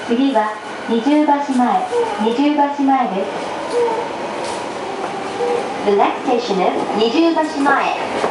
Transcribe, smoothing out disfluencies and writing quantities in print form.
次は二重橋前です。 The next station is 二重橋前。